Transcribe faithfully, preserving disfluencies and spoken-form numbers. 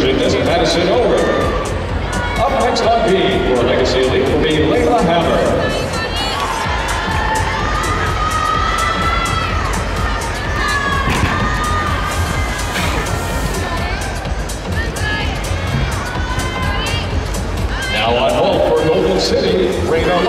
Gymnast Madison over. Up next on B for Legacy Elite will be LIukin. Now on hold for Golden City, Reno